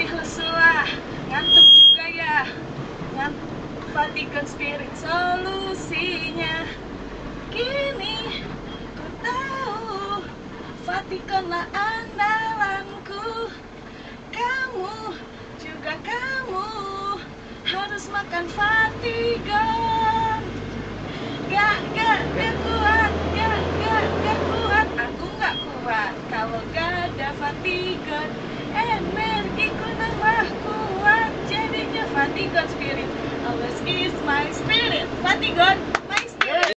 letih lesu lah, ngantuk juga ya. Fatigue spirit solusinya. Kini ku tahu Fatigue-lah andalanku. Kamu juga kamu harus makan Fatigon. Gak kuat, gak kuat. Aku gak kuat kalau gak ada Fatigon. Energiku nambah kuat, jadinya Fatigon spirit always is my spirit. Fatigon.